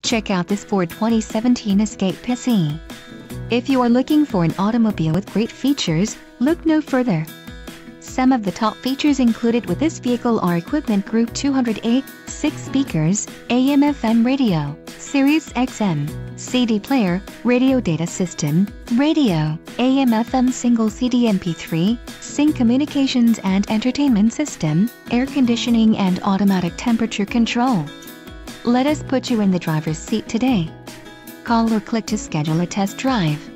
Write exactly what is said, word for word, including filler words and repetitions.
Check out this Ford twenty seventeen Escape S E. If you are looking for an automobile with great features, look no further. Some of the top features included with this vehicle are Equipment Group two hundred A, six speakers, A M F M radio, Sirius X M, C D player, radio data system, radio, A M F M single C D M P three, sync communications and entertainment system, air conditioning and automatic temperature control. Let us put you in the driver's seat today. Call or click to schedule a test drive.